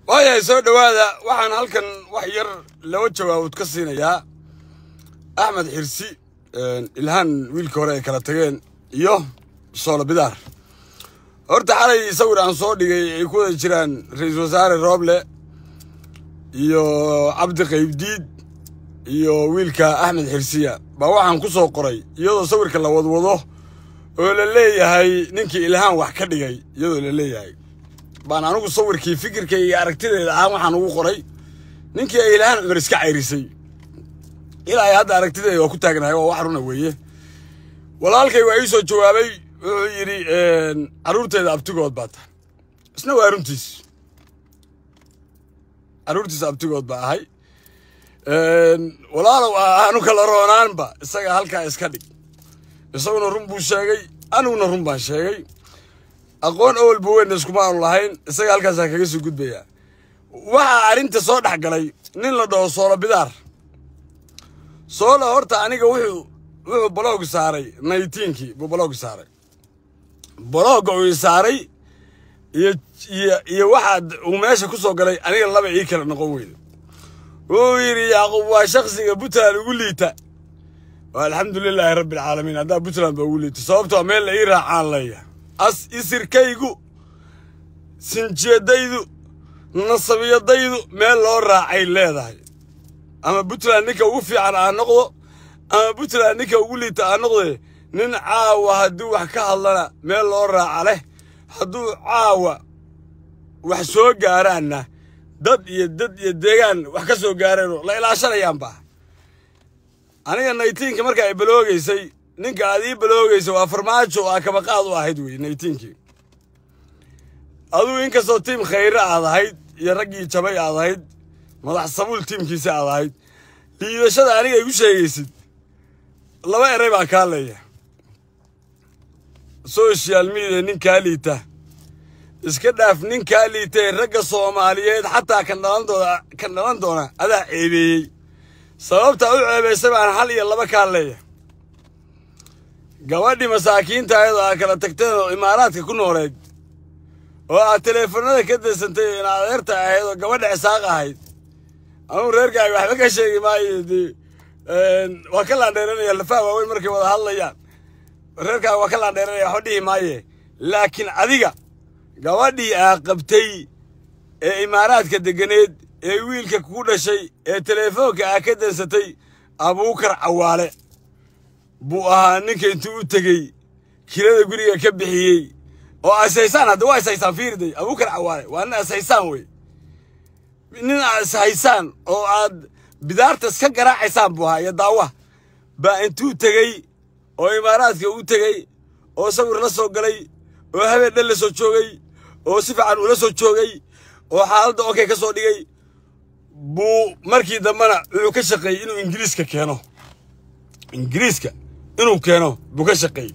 ويا سود هذا وحن هلكن وحير لو جواب تكسينا يا أحمد حرسي الهان ويل كوري كلا تجين يوم صار بدار أرد على يصور عن صوت يكون جيران رئيس وزراء الرابلة يو عبد القيبديد يو ويلكا أحمد حرسية بواحد كسر قري يو صور كلا وضوضه ولا ليه هاي ننكي الهان وحكي جاي يو ليه هاي بان أنا صور كي فكر كي أركتير الهان وحنو قري ننكي الهان مرسك عيرسي إلى هذا أركتير وكنت أجنها وحرنا وياه ولا الكي وعيسو جوابي يري عرورتي أبتقود باتا اسنو عرورتيس أبتقود با هاي ولا لو أنو كلا رونان با إساقا هالكا إسكادي إساقنا رمبو شاقي أنو نرمبان شاقي أقوان أول بوين نسكمان اللهين إساقا هالكا ساكاكيسو قد بيا وحا عرينتا صوت حقالي نين لدو صورة بدار صورة هورتا أنيقا وحو بلوغ ساري نايتينكي بلوغ ساري بلوغ ساري iyo waxaad uu meesha ku soo galay aniga laba ii kala noqon weeyo oo yiri Yaqub waa shakhsiga Puntland ugu liita alxamdulillaah rabbil caalamiin hada Puntland ugu liita sababtoo meel la ii raacaan leeyahay as isirkaygu sinjeedaydu nasabiyadaydu meel loo raacay leedahay ama Puntland ninka ugu fiican aan noqdo ama Puntland ninka ugu liita aan noqdo nin caawa haduu wax ka hadlana meel loo raaca leh hadduu caawa wax soo gaaraana dad iyo deegaan wax ka soo gaareen la ilaashanayaan ba aniga 19 marka ay baloogaysay ninka aad ii baloogaysay waa farmaajo ah kaba qaad u ahayd weey 19 aduu inkastoo team khayr aad ahayd iyo ragii jabay aad ahayd madax sabuul teamkiisa aad ahayd liidashada aniga igu sheegaysid laba eray baa ka leeyahay social media ninka liita iska dhaaf ninka liitay ragga Soomaaliyeed xataa kan dhalan doona adaa ceebiyay sababta uu ceebeysay baan hal iyo laba ka leeyahay gabadhii masaakiinta ayada kala tagtay oo imaaraadka ku nooleed oo aad telefoonada ka deysantay in adeerta ahayd oo gabadha isaaq ahayd anu reerkaaga waxba ka sheegi maayay waa kala dheeranaya lafa waaweyn markay wada hadlayaan reerkaaga waa kala dheeranaya xodii maaye laakiin adiga gabadhii qabtay ee imaaraadka deganeed ee wiilka ku dhashay ee telefoonka ka dansatay Abuukar Cawaale buu ahaa ninka intuu u tagay kirada guriga ka bixiyay oo asaysan hada waa asaysan fiirday Abuukar Cawaale waa asaysan way nin asaysan oo aad bidaarta iska garaacaysan buu ahaa daawa ba intuu tagay oo imaaraadka u tagay oo sawir la soo galay oo habeen la soo joogay oo si fiican ula soo joogay oo xaaladda okay ka soo dhigay buu markii dambana wuxuu ka shaqeeyay inuu Ingiriiska keeno buu ka shaqeeyay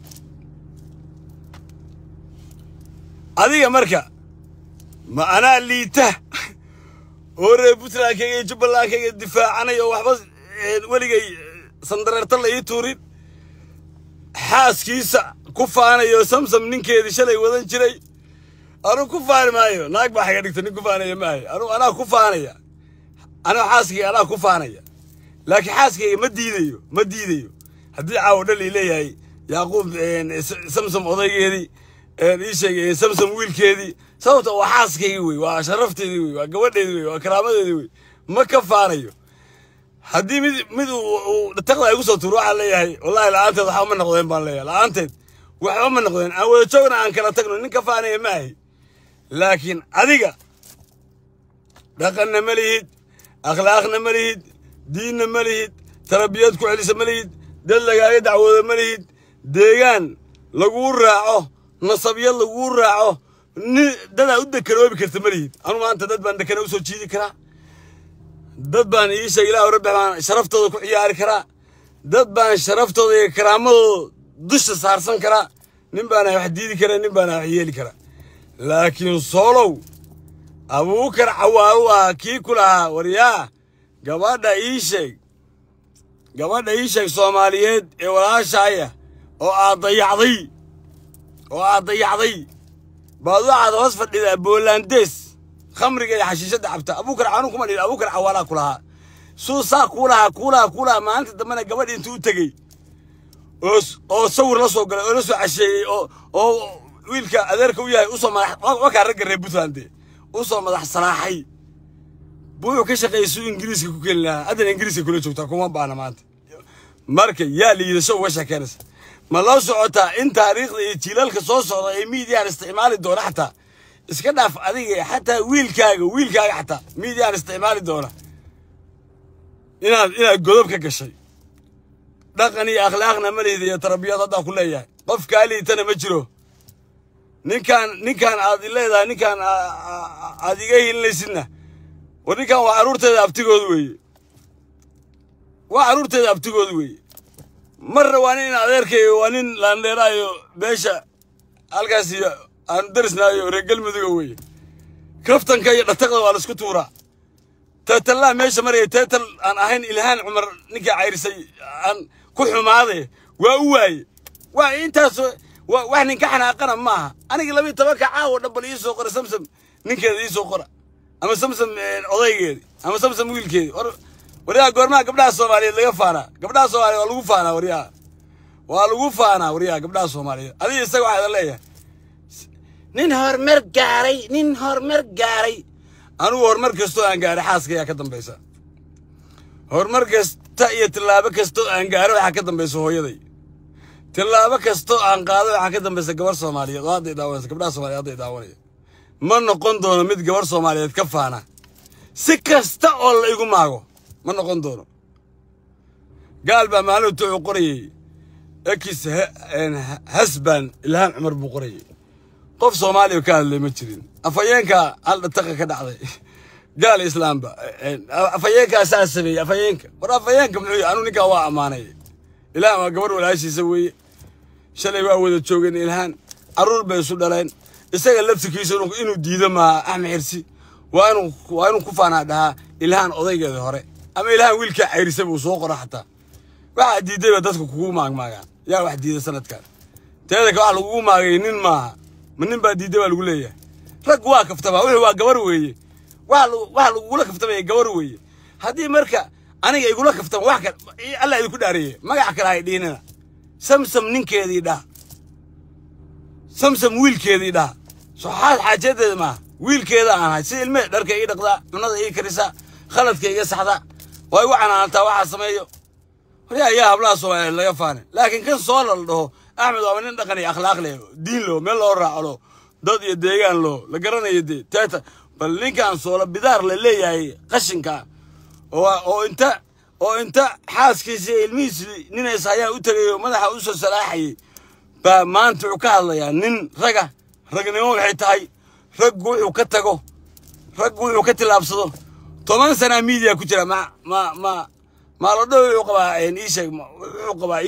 adiga marka ma ana liita oo reer Puntland iyo Jubbaland kaga difaacanay oo waxba waligay sandareerta la ii tuurin xaaskiisa ku faanayo samsam ninkeedii shalay wadan jiray anu ku faani maayo naag baa xaga dhigtay nin ku faanaya maahay anaa ku faanaya ana xaaskiga anaa ku faanaya laakiin xaaskiga ma diidayo haddii caawo dhal leeyahay Yaqub samsam odaygeedii ii sheegay samsam wiilkeedii sababta waa xaaskiga weey waa sharafteedii weey waa gabadheedii weey waa karaamadeedii weey ma ka faanayo haddii mid uu taqda ay ku soo tuuro waxa leeyahay wallahi la'aanteed waxa ma noqdeen baan leeyahay la'aanteed waxa ma noqdeen aan wada joogna aan kala tagno nin ka faanaya maahay laakiin adiga dhaqanna ma lihid akhlaaqna ma lihid diinna ma lihid tarbiyad ku celisa ma lihid dad lagaaga dacwoodo ma lihid deegaan lagu raaco nasabiyad lagu raaco dad u dekanoobi karta ma lihid anu maanta dad baan dekana u soo jiidi karaa dad baan iisha ilaahay rabbi baan sharaftooda ku ciyaari karaa dad baan sharaftooda iyo karaamadooda dusha saarsan karaa nin baan wax diidi karaa nin baan wax yeeli karaa laakiin solow Abuukar Cawaale waa kii kulaha wariyaa gabadha ii sheeg Soomaaliyeed ee walaashaya oo aad dayacday baad waxaad hoos fadhidaa Boolandees khamriga iyo xashiishada cabta abuukar caanu kuma dhigin abuukar cawaala kulaha suusaa kulaha maanta dambana gabadh intuu tagay oo sawir la soo galay oo la soo casheeyay oo wiilka adeerka u yahay u soo madax waka rag reer Puntland u soo madax salaaxay buu ka shaqeeyay Ingiriiska ku keenaa adan Ingiriiska kula joogta kuma baana maanta marka yaa liidasho uga shaqeynaysa ma loo socotaa in taariikhda iyo jiilalka soo socda ay media isticmaali doona xataa iska dhaaf adiga xataa wiilkaaga xataa media isticmaali doona inaad godob ka gashay dhaqan iyo akhlaaqna ma leeyahay iyo tarbiyad hadda ku leeyahay qof kaaliitana ma jiro ninkan aad leedahay ninkan aad iga hilinaysidna ninkan waa caruurteeda abtigoodu weeye marna waa nin adeerkayo waa nin laandheeraayo beesha halkaas iyo aan darisnaayo reer galmudug weeye kaftanka iyo dhataqda waa la isku tuuraa teetallaa meesha maraya teetal aan ahayn ilhaan cumar ninka cayrisay aan ku xumaaday waa u waaye waa intaas wax ninka xanaaqana maaha aniga 12 caawo dhabal ii soo qora samsam ninkeeda ii soo qora ama samsam odaygeedi ama samsam wiilkeedi wariyaa goormaa gabdhaha Soomaaliyeed laga faana gabdhaha Soomaaliyeed waa lagu faana wariyaa gabdhaha Soomaaliyeed adiga isaga waxa leeyahay nin hormar gaaray anu hormar kasto aan gaaray xaaskaya ka dambaysa hormar kasta iyo tilaabo kasto aan gaaray waxa ka dambaysa hooyaday tilaabo kasto aan qaado waxa ka dambaysa gabar Soomaaliyeed oo hadda daawanaysa gabdhaha Soomaaliyeed hadda daawanaya ma noqon doono mid gabar Soomaaliyeed ka faana si kasta oo la igu maago ma noqon doono gaal baa maalintu uu qorayay ekis hasban ilhaan cumar buu qorayay qof Soomaali ka hadlay ma jirin afayeenka hal dhaqaqa ka dhacday gaal islaamba afayeenka asaasay afayeenka muxuu anu ninka waa amaanay ilaa ma gabar walaashiisa weeye shalay waa wada joogeen ilhaan arur bay isu dhaleen isaga laftigiisa inuu diido ma Axmed Xirsi waa inuu ku faanaa dhaha ilhaan odaygeeda hore ama ilhaan wiilka cayrisay uu soo qora xataa waxa diiday dadku kugu maagmaagaan yaa wax diiday sanadkan teeda ka wax lagu maagay nin maaha nin baa diiday waa lagu leeyahay rag waa kaftaba wuxuu waa gabar weeye wax lagu la kaftamay gabar weeye hadii marka aniga igula kaftan wax ka alla idinku dhaariyay magac kale ay dhiinana samsam ninkeedii dhaa samsam wiilkeedii dhaa soo xaajadeeda ma wiilkeeda aan hay si ilme dharka ii dhaqda cunada ii karisa khaladka iga saxda way waxanaanta waxa sameeyo yaa hablaha Soomaaliyeed laga faanay laakiin kan soo la dhaho Axmed waa nin dhaqan iyo akhlaaq leh diin loo meel loo raaco dad iyo deegaan loo la garanayo teeta bal ninkan soo la bidaar la leeyahay qashinka oo inta xaaskiisa ilmihiisa ninaysa ayaa u tagayo madaxa u soo salaaxay ba maanta uu ka hadlayaa nin ragnimo waxay tahay rag wuxuu ka tago rag wuxuu ka tilaabsado 10 sano media ku jira ma la dhaw qabaa wuxuu qabaa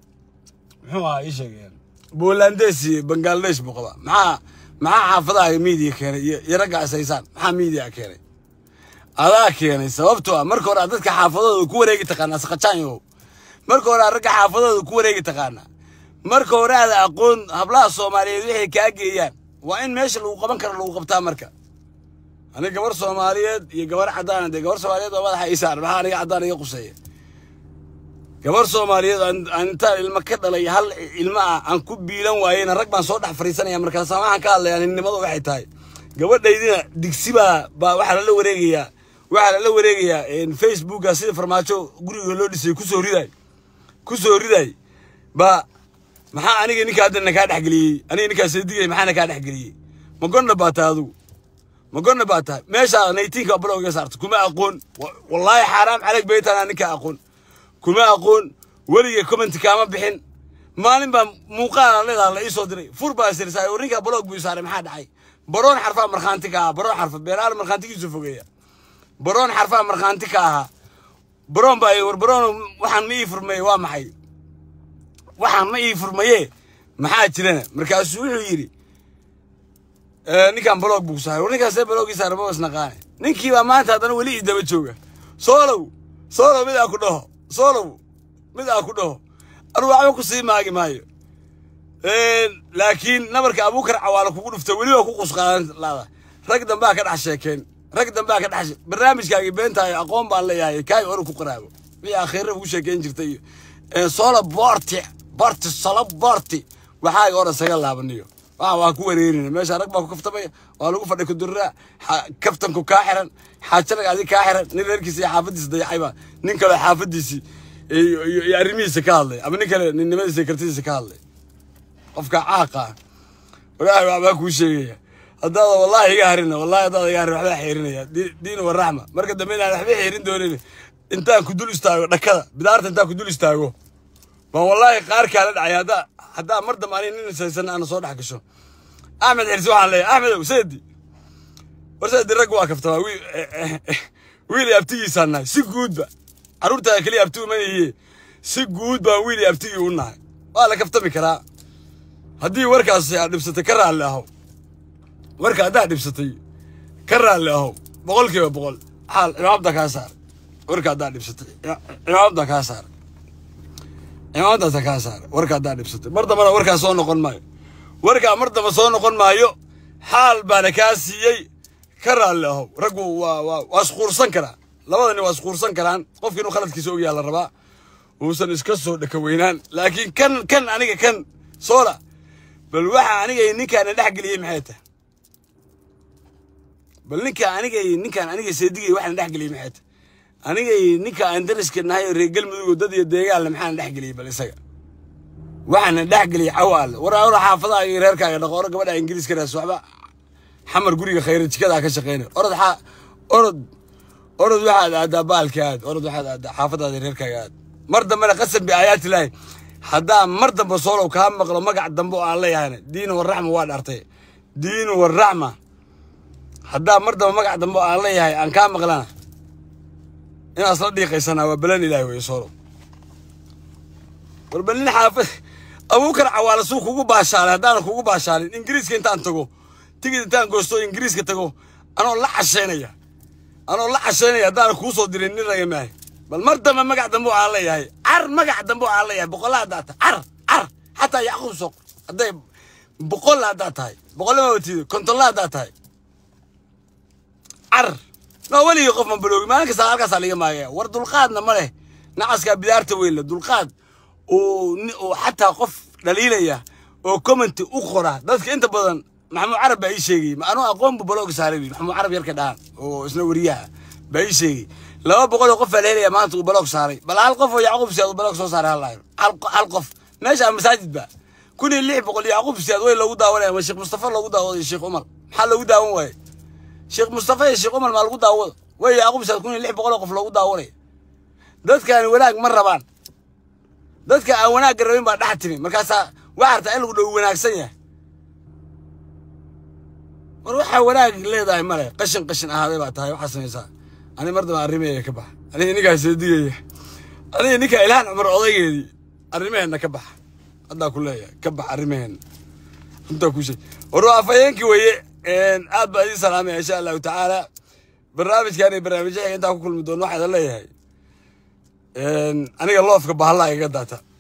Boolandeesi Bangladesh buu qabaa maxaa xaafadaha media keenay iyo ragga asaysan maxaa media keenay adaa keenay sababtoo ah marka hore dadka xaafadooda ku wareegi taqaana saqajaanyo marka hore ragga xaafadooda ku wareegi taqaana marka hore aad aqoon hablaha Soomaaliyeed wixii ka geeyaan waa in meesha lagu qaban karo lagu qabtaa marka aniga gabar Soomaaliyeed iyo gabar cadaan ah gabar Soomaaliyeed oo madaxa isaar maxaa aniga cadaan iga qusay gabar Soomaaliyeed inta ilma ka dhalay hal ilma aan ku biilan waayeen rag baan soo dhax fariisanaya markaas waxaan ka hadlayaa nimada waxay tahay gabadhaydina digsi baa waxa la wareegayaa Facebook sida farmaajo guriga loo dhisay ku soo riday ba maxaa aniga ninka hadda ka dhaxgaliyay aniga ninka seedigay maxaa ka dhaxgaliyay ma gonna baata meesha 19 blog saarto kuma aqoon wallahi xaraam calayk baytana ninka aqoon kuma aqoon waliga comment kaama bixin maalin ba muuqaal leedahay la isoo diray furba sirsaay oo ninka blog buu saaray maxaa dhacay baroon xarfa marxaantiga baroon xarfa beeraal marxaantigiisu fogeeya baroon xarfa marxaantiga baroon baa war baroon waxaan ma ii furmay waa maxay waxaan ma ii furmaye maxaa jirana markaas wuxuu yiri ninkan blog buu saaray ninkaas blogii saaray ma wasnaqaan ninkii baa maanta hadana wali idaba jooga soolow mid aan ku dhaho anu waxba ku sii maagi maayo laakiin nabarka Abuukar Cawaale kugu dhuftay wali waa ku qusqaan laada رقدم بقى كده عشاكين رقدم بقى كده عش برنامج كاجي بنتها أقوم بالله كاي أورك قرابه في آخره وش كين جرتي صلاة بارتي الصلاة بارتي وحاجة ورا سجل لها بنيو واكو وريرين ماشي رقبة كفتمية والو فدك الدراء كفتن كاحرا حاجتك هذه كاحرا نيركيسي حافظ ضيعيبا نينكل حافظيسي يا رميس كالله أما نينكل نمدي كرتيس كالله قفك عاقة ولا ما كل شيء هذا والله يقهرنا والله هذا يقهر وحده حيرنا دين والرحمة مركز دمنا وحده حيرين دورين أنت كدول استاجو نكذا بدارت أنت كدول استاجو ما والله قارك على العيادة حتى مرضى مالين سنة أنا صور حق شو أحمد عرسوا عليه أحمد وسيدي الرجوع كفتها ويلي أبتي سنة سجود بقى عرورتها كلي أبتو ما هي سجود بقى ويلي أبتي ونها ولا كفتها بكرا هدي وركا لبستي كرر الله وركا ده لبستي كرر الله بقول كيف بقول حال عبدك كاسر وركا ده لبستي عبدك كاسر عبدك كاسر وركا ده لبستي مرضى مرة وركا صون نقول مايو وركا مرضى ما صون نقول مايو حال بانكاسي كرر الله رجو واسخور سنكرا لبدني واسخور سنكران قف كانوا خلت كيسوقي على الرباع وسن اسكسو دكوينان لكن كان أنا كان صورة بل waxa aniga ninkaan dhaxgaliyay maxayta bal ninkaan aniga seedigay waxaan dhaxgaliyay maxayta aniga ninka aan dariska nahay reegal mudug dad iyo deegaal maxaan dhaxgaliyay bal isaga waxaan dhaxgaliyay cawaal wara xaafadaha iyo reerkaaga dhaqoro gabadha Ingiriiska raas waxba xamar guriga khayraadkada ka shaqeynay orod waxaad aad baalkaad orod waxaad aad xaafadaha reerkaaga mar dambe qasab bi aayaat ilaahay هذا مرد بصوله كام مقلو مقع دنبو الله يعني دين والرحمة واد أرتي دين والرحمة هذا مرد مقع دنبو الله يعني أن كام مقلنا إن أصلا دقيقة سنة وبلاني لا يصوروا والبلاني حافظ أبوك العوال سوق هو باشال هذا هو باشال إنجليز كنت أنتجو تيجي أنت أنجوستو إنجليز كتجو أنا والله عشانية هذا هو صدرني رأي معي بل مرد ما مقع دنبو الله يعني عر مقع دنبو الله يعني بقولها داتا عر حتى يأخذ سوق هذا بقولها داتا هاي بقولها ما بتيجي كنت الله داتا هاي عر ما ولي يقف من بلوغ ما نكسر على كسر ليه معي ورد القادنا ماله نعس كبدارته ويلا دulqaad وحتى قف دليلية وكومنت أخرى ذاتك أنت بدن محمود عرب بأي شيء ما أنا أقوم ببلوغ ساربي محمود عرب يركض الآن وإسنو وريها بأي شيء لو بقول قف ليلة ما أنت بلوغ ساري بل هالقف ويعقوب سياد بلوغ صو ساري الله هالقف ماشي على المساجد بقى كل اللي بقول يعقوب سياد وين لو داوله والشيخ مصطفى لو داوله الشيخ عمر محل لو داوله وين شيخ مصطفى الشيخ عمر ما لو داوله وين يعقوب سياد كل اللي بقول قف لو داوله ذاتك كان وناك مرة بان ذاتك وناك الربين بعد حتمي مركزها وعرت أنه لو وناك سنة وروح وناك ليه ده مرة قشن هذا بعد هاي وحسن يسار أنا مرة ما أرميه كبح أنا نيكا سيدي أنا نيكا إلهان عمر عضية دي أرميه إنه كبح هذا كله كبح أرميه أنت كل شيء وروح فينك ويا إن أبى دي سلامة إن شاء الله تعالى برنامج كان برنامج أنت كل مدون واحد الله هاي أنا الله في كبح الله يقدرته